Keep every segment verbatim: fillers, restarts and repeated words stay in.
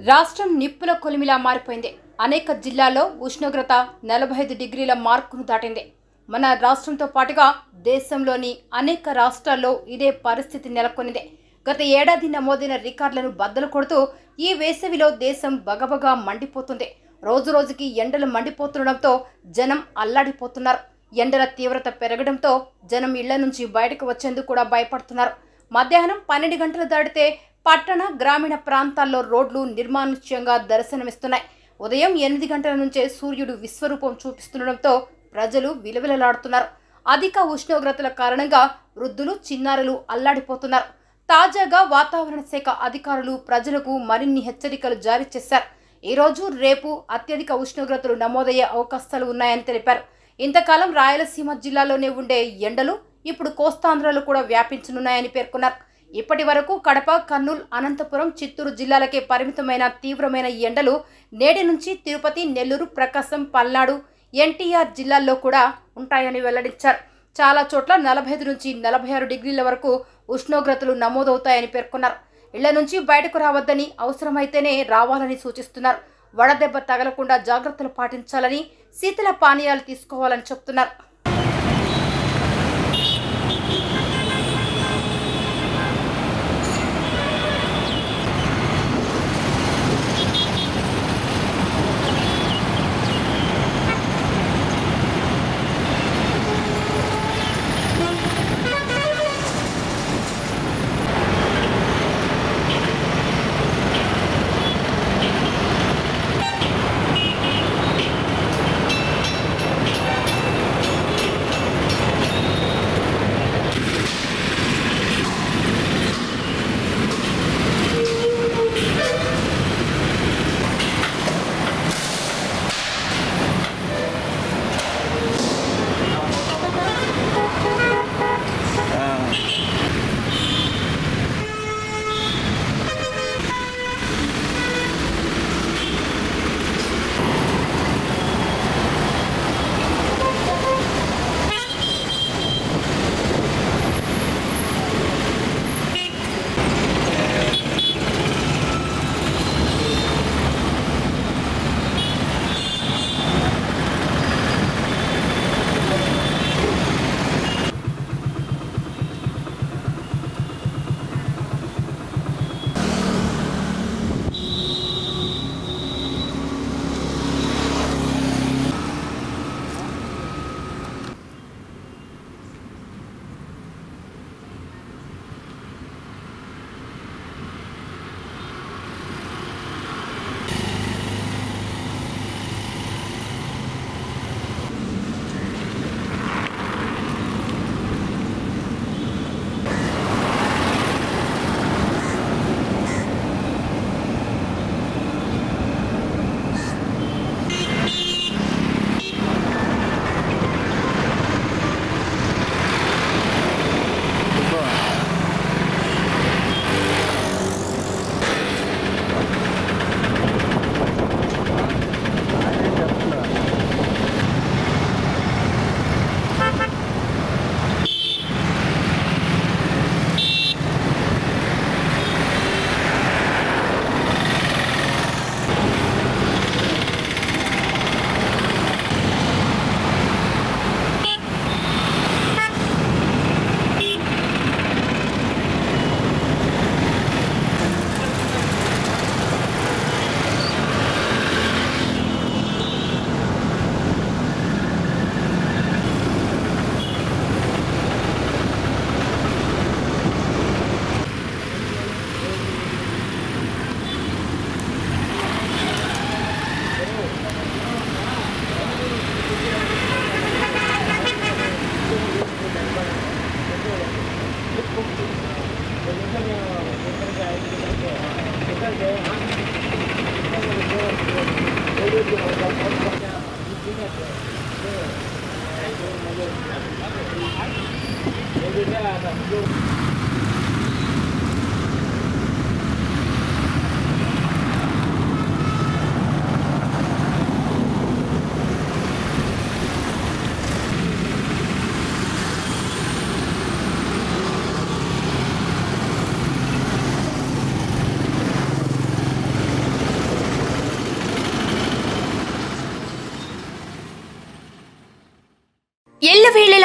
రాష్ట్రం నిప్పుల కొలిమిలా మారిపోయింది. అనేక జిల్లాల్లో ఉష్ణోగ్రత నలభై ఐదు డిగ్రీల మార్కును దాటింది. మన రాష్ట్రంతో పాటుగా దేశంలోని అనేక రాష్ట్రాల్లో ఇదే పరిస్థితి నెలకొనింది. గత ఏడాది నమోదైన రికార్డులను బద్దలు కొడుతూ ఈ వేసవిలో దేశం బగబగా మండిపోతుంది. రోజు రోజుకి ఎండలు మండిపోతుండడంతో జనం అల్లాడిపోతున్నారు. ఎండల తీవ్రత పెరగడంతో జనం ఇళ్ల నుంచి బయటకు వచ్చేందుకు కూడా భయపడుతున్నారు. మధ్యాహ్నం పన్నెండు గంటలు దాటితే పట్టణ గ్రామీణ ప్రాంతాల్లో రోడ్లు నిర్మానుష్యంగా దర్శనమిస్తున్నాయి. ఉదయం ఎనిమిది గంటల నుంచే సూర్యుడు విశ్వరూపం చూపిస్తుండడంతో ప్రజలు విలవిలలాడుతున్నారు. అధిక ఉష్ణోగ్రతల కారణంగా వృద్ధులు చిన్నారులు అల్లాడిపోతున్నారు. తాజాగా వాతావరణ శాఖ అధికారులు ప్రజలకు మరిన్ని హెచ్చరికలు జారీ చేశారు. ఈరోజు రేపు అత్యధిక ఉష్ణోగ్రతలు నమోదయ్యే అవకాశాలు ఉన్నాయని తెలిపారు. ఇంతకాలం రాయలసీమ జిల్లాలోనే ఉండే ఎండలు ఇప్పుడు కోస్తాంధ్రలో కూడా వ్యాపించనున్నాయని పేర్కొన్నారు. ఇప్పటి వరకు కడప, కర్నూలు, అనంతపురం, చిత్తూరు జిల్లాలకే పరిమితమైన తీవ్రమైన ఎండలు నేటి నుంచి తిరుపతి, నెల్లూరు, ప్రకాశం, పల్నాడు, ఎన్టీఆర్ జిల్లాల్లో కూడా ఉంటాయని వెల్లడించారు. చాలా చోట్ల నలభై ఐదు నుంచి నలభై ఆరు డిగ్రీల వరకు ఉష్ణోగ్రతలు నమోదవుతాయని పేర్కొన్నారు. ఇళ్ల నుంచి బయటకు రావద్దని, అవసరమైతేనే రావాలని సూచిస్తున్నారు. వడదెబ్బ తగలకుండా జాగ్రత్తలు పాటించాలని, శీతల పానీయాలు తీసుకోవాలని చెప్తున్నారు.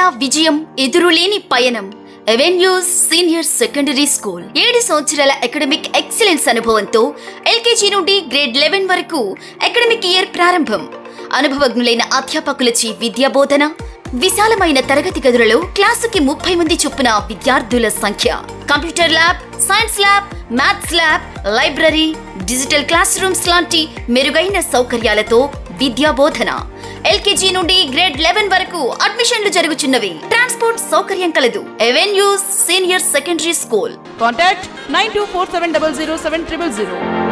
విజయం ఎదురులేని పయనం ఎవెన్యూస్ సీనియర్ సెకండరీ స్కూల్ ఏడు సంవత్సరాల అకాడమిక్ ఎక్సలెన్స్ అనుభవంతో ఎల్కేజీ నుండి గ్రేడ్ లెవెన్ వరకు అకాడమిక్ ఇయర్ ప్రారంభం. అనుభవజ్ఞులైన అధ్యాపకులచే విద్యా బోధన, విశాలమైన తరగతి గదులలో క్లాసుకి ముప్పై మంది చొప్పున విద్యార్థుల సంఖ్య, computer lab, science lab, maths lab, library, digital classrooms లాంటి మెరుగైన సౌకర్యాలతో విద్యా బోధన. ఎల్కేజీ నుండి గ్రేడ్ లెవెన్ వరకు అడ్మిషన్లు జరుగుతున్నవి. ట్రాన్స్పోర్ట్ సౌకర్యం కలదు. Avenues senior secondary school. Contact nine two four seven zero zero seven triple zero.